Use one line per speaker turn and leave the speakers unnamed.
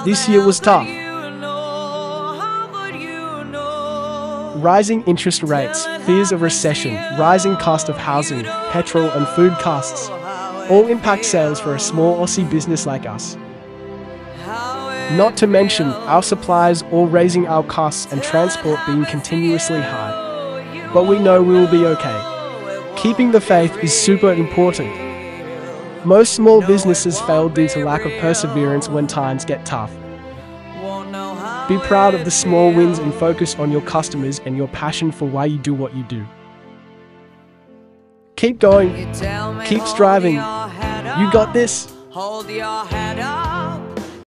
This year was tough. Rising interest rates, fears of recession, rising cost of housing, petrol and food costs all impact sales for a small Aussie business like us. Not to mention our suppliers all raising our costs and transport being continuously high. But we know we will be okay. Keeping the faith is super important. Most small businesses fail due to lack of perseverance when times get tough. Be proud of the small wins and focus on your customers and your passion for why you do what you do. Keep going. Keep striving. You got this.